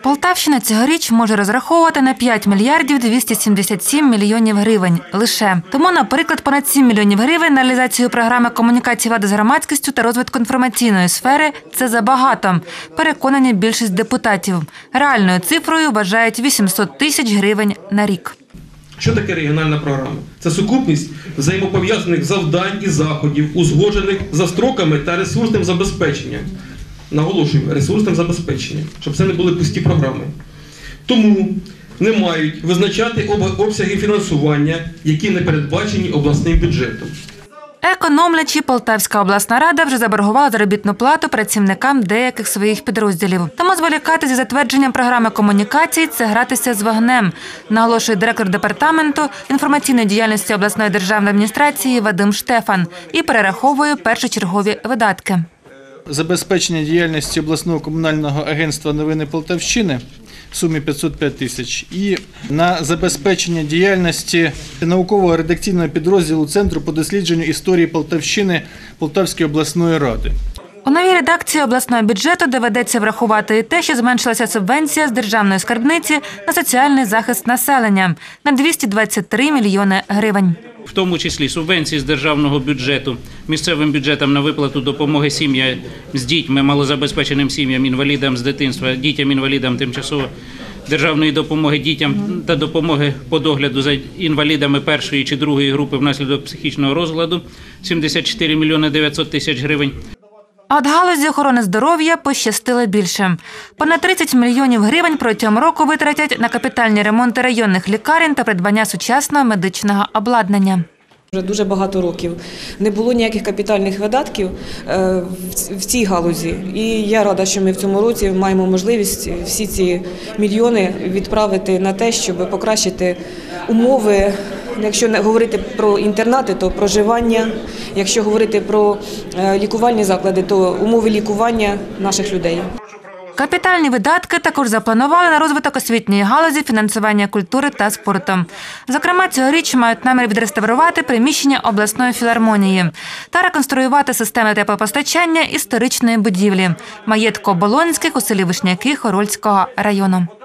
Полтавщина цьогоріч може розраховувати на 5 мільярдів 277 мільйонів гривень лише. Тому, наприклад, понад 7 мільйонів гривень на реалізацію програми комунікації влади з громадськістю та розвитку інформаційної сфери – це забагато, переконані більшість депутатів. Реальною цифрою вважають 800 тисяч гривень на рік. Що таке регіональна програма? Це сукупність взаємопов'язаних завдань і заходів, узгоджених за строками та ресурсним забезпеченням. Наголошую, ресурсним забезпеченням, щоб це не були пусті програми. Тому не мають визначати обсяги фінансування, які не передбачені обласним бюджетом. Економлячи, Полтавська обласна рада вже заборгувала заробітну плату працівникам деяких своїх підрозділів. Тому зволікати зі затвердженням програми комунікацій – це гратися з вогнем, наголошує директор департаменту інформаційної діяльності обласної державної адміністрації Вадим Штефан і перераховує першочергові видатки. Забезпечення діяльності обласного комунального агентства «Новини Полтавщини» в сумі 505 тисяч і на забезпечення діяльності наукового редакційного підрозділу Центру по дослідженню історії Полтавщини Полтавської обласної ради. У новій редакції обласного бюджету доведеться врахувати і те, що зменшилася субвенція з державної скарбниці на соціальний захист населення на 223 мільйони гривень. В тому числі субвенції з державного бюджету місцевим бюджетам на виплату допомоги сім'ям з дітьми, малозабезпеченим сім'ям, інвалідам з дитинства, дітям-інвалідам тимчасово державної допомоги дітям та допомоги по догляду за інвалідами першої чи другої групи внаслідок психічного розладу – 74 мільйони 900 тисяч гривень. А от галузі охорони здоров'я пощастило більше. Понад 30 мільйонів гривень протягом року витратять на капітальні ремонти районних лікарень та придбання сучасного медичного обладнання. Вже дуже багато років не було ніяких капітальних видатків в цій галузі. І я рада, що ми в цьому році маємо можливість всі ці мільйони відправити на те, щоб покращити умови. Якщо говорити про інтернати, то проживання. Якщо говорити про лікувальні заклади, то умови лікування наших людей. Капітальні видатки також запланували на розвиток освітньої галузі, фінансування культури та спорту. Зокрема, цьогоріч мають намір відреставрувати приміщення обласної філармонії та реконструювати системи теплопостачання історичної будівлі – маєтку Оболонських у селі Вишняки Хорольського району.